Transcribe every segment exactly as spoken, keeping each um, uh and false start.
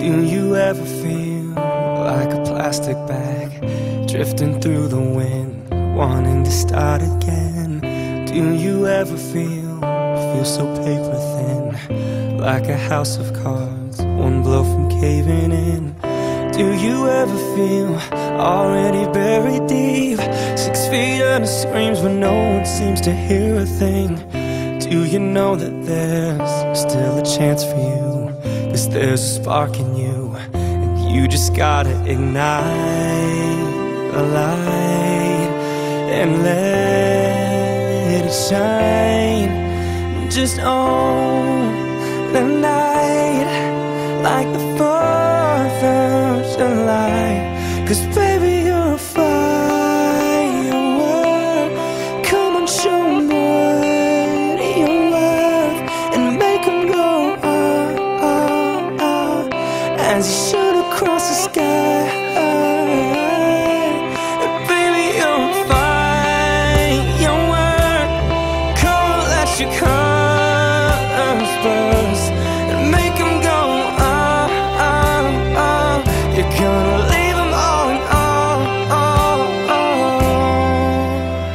Do you ever feel like a plastic bag drifting through the wind, wanting to start again? Do you ever feel, feel so paper thin, like a house of cards, one blow from caving in? Do you ever feel already buried deep, six feet under screams when no one seems to hear a thing? Do you know that there's still a chance for you? 'Cause there's a spark in you, and you just gotta ignite a light and let it shine. Just own the night like the fourth of July. 'Cause baby, you're a firework. Come on, show 'em what you're worth, and make 'em go ah, ah, ah, as you shoot across the sky. And baby, you're a firework. Come on, let your colors burst, and make 'em go ah, ah, ah. You're gonna leave 'em all in all, all, all.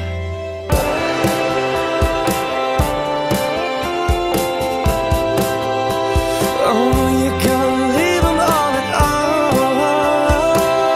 Oh, you're gonna leave 'em all in all.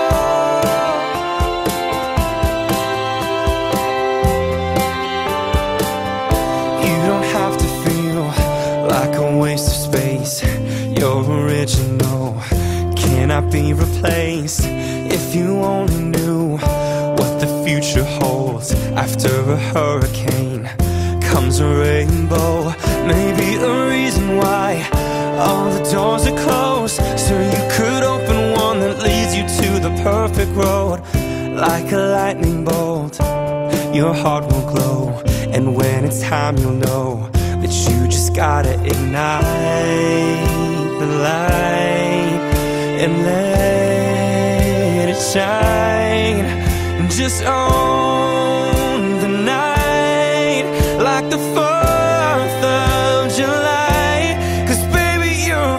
You don't have to feel like a waste of space. You're original, cannot be replaced. If you only knew what the future holds, after a hurricane comes a rainbow. Maybe a reason why all the doors are closed, so you could open one that leads you to the perfect road. Like a lightning bolt, your heart will glow, and when it's time you'll know that you just gotta ignite the light and let it shine. Just own the night like the fourth of July. 'Cause baby, you're a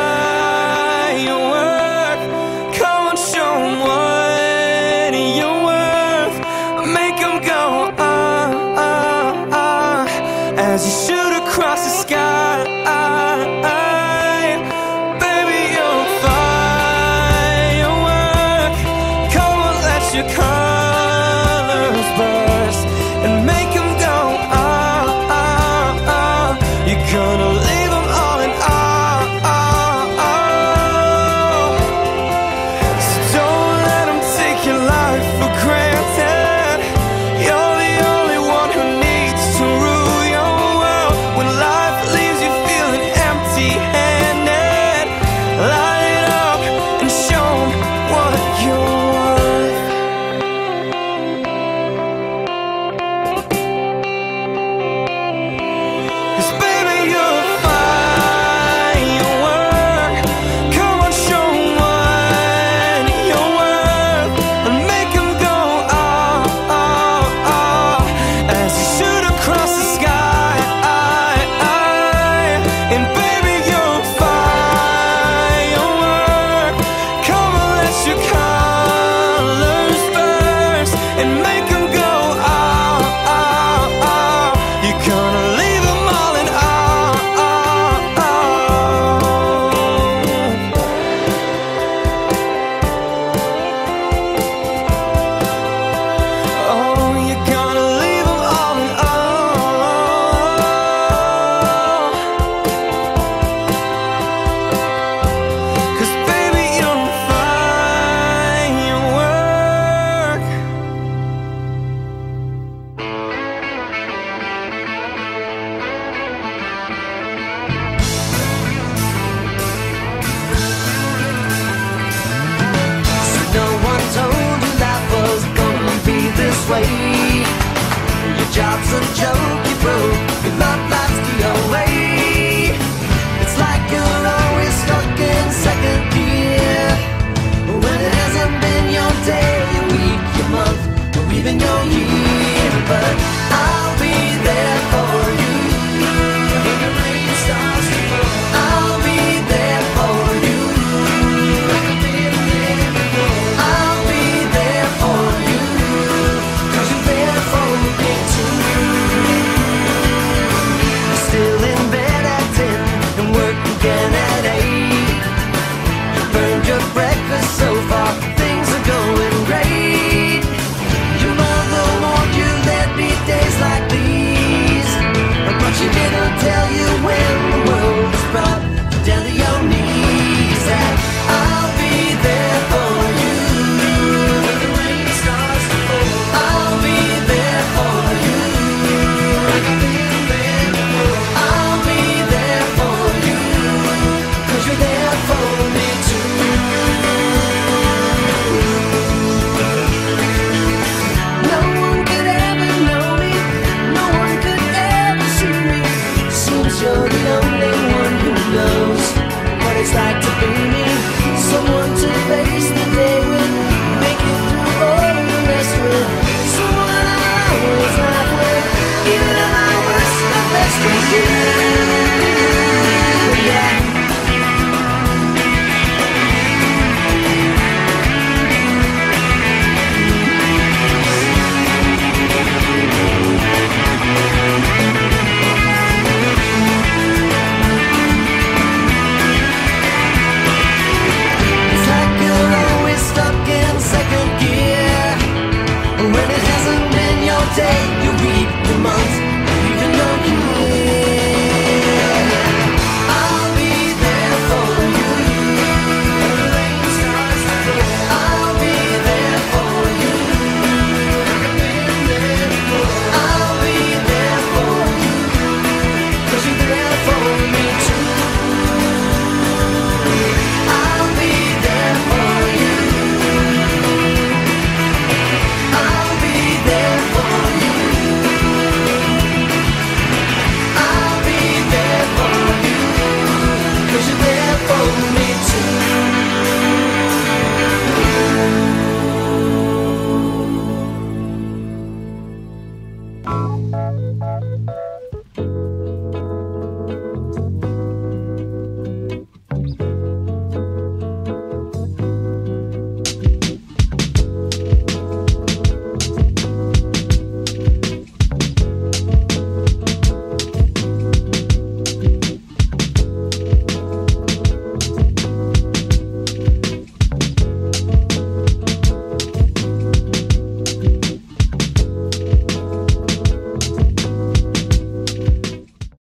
firework. Come on, show 'em what you're worth. Make 'em go ah, ah, ah, as you shoot across the sky. Baby, you're a firework. Come on, let your colors burst, and make 'em go ah, ah, ah. You're gonna leave 'em all in awe, awe, awe. So don't let 'em take your life for granted. You're the only one who needs to rule your world. When life leaves you feeling empty-handed, light it up and show 'em what you're worth. 'Cause baby, you're a firework. Come on, show 'em what you're worth, and make 'em go ah, ah, ah, as you shoot across the sky. And baby, you're a firework. Come on, let your colors burst, and make 'em go ah, ah, ah. You're gonna leave 'em all in awe, awe, awe. Oh, you're gonna leave 'em all in awe. 'Cause baby, you're a firework. So no one told you life was gonna be this way. Your job's a joke, you broke, your love life's the away.